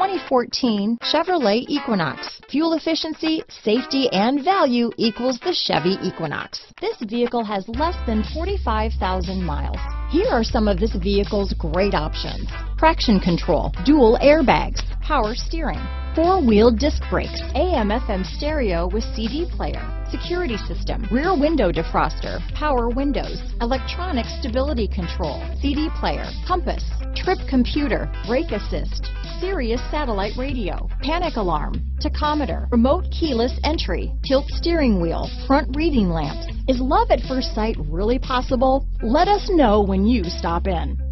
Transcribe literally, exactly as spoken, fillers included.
twenty fourteen Chevrolet Equinox. Fuel efficiency, safety, and value equals the Chevy Equinox. This vehicle has less than forty-five thousand miles. Here are some of this vehicle's great options: traction control, dual airbags, power steering, four-wheel disc brakes, A M F M stereo with C D player, security system, rear window defroster, power windows, electronic stability control, C D player, compass, trip computer, brake assist, Sirius satellite radio, panic alarm, tachometer, remote keyless entry, tilt steering wheel, front reading lamps. Is love at first sight really possible? Let us know when you stop in.